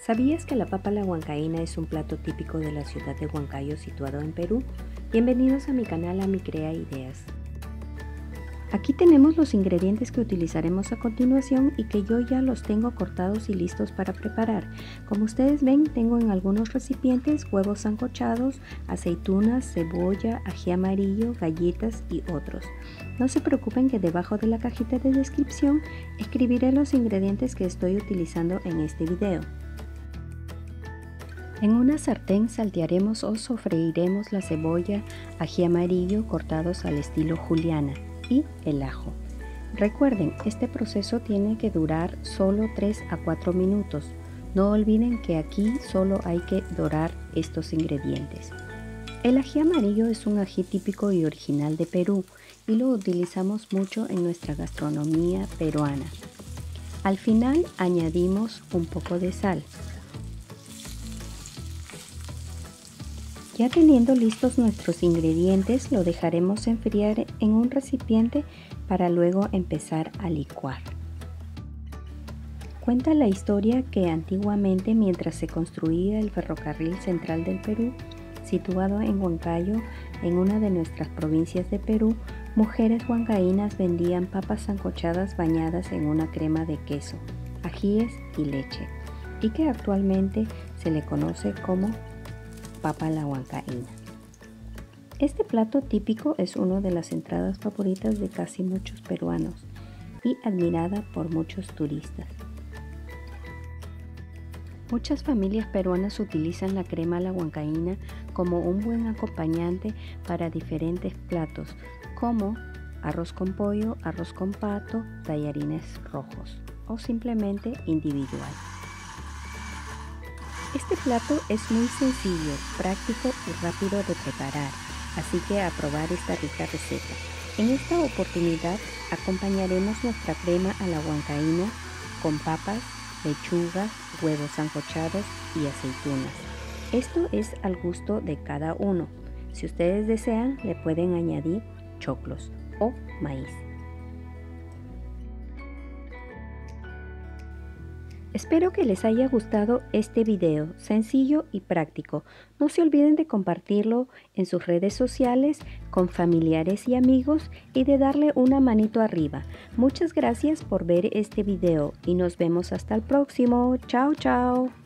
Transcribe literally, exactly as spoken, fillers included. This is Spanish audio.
¿Sabías que la papa a la huancaína es un plato típico de la ciudad de Huancayo situado en Perú? Bienvenidos a mi canal A Mi Crea Ideas. Aquí tenemos los ingredientes que utilizaremos a continuación y que yo ya los tengo cortados y listos para preparar. Como ustedes ven, tengo en algunos recipientes huevos sancochados, aceitunas, cebolla, ají amarillo, galletas y otros. No se preocupen que debajo de la cajita de descripción escribiré los ingredientes que estoy utilizando en este video. En una sartén saltearemos o sofreiremos la cebolla, ají amarillo cortados al estilo juliana y el ajo. Recuerden, este proceso tiene que durar solo tres a cuatro minutos. No olviden que aquí solo hay que dorar estos ingredientes. El ají amarillo es un ají típico y original de Perú y lo utilizamos mucho en nuestra gastronomía peruana. Al final añadimos un poco de sal. Ya teniendo listos nuestros ingredientes, lo dejaremos enfriar en un recipiente para luego empezar a licuar. Cuenta la historia que antiguamente, mientras se construía el ferrocarril central del Perú, situado en Huancayo, en una de nuestras provincias de Perú, mujeres huancaínas vendían papas sancochadas bañadas en una crema de queso, ajíes y leche, y que actualmente se le conoce como papa a la huancaína. Este plato típico es una de las entradas favoritas de casi muchos peruanos y admirada por muchos turistas. Muchas familias peruanas utilizan la crema a la huancaína como un buen acompañante para diferentes platos como arroz con pollo, arroz con pato, tallarines rojos o simplemente individual. Este plato es muy sencillo, práctico y rápido de preparar, así que a probar esta rica receta. En esta oportunidad acompañaremos nuestra crema a la huancaína con papas, lechuga, huevos sancochados y aceitunas. Esto es al gusto de cada uno. Si ustedes desean, le pueden añadir choclos o maíz. Espero que les haya gustado este video, sencillo y práctico. No se olviden de compartirlo en sus redes sociales con familiares y amigos y de darle una manito arriba. Muchas gracias por ver este video y nos vemos hasta el próximo. Chao, chao.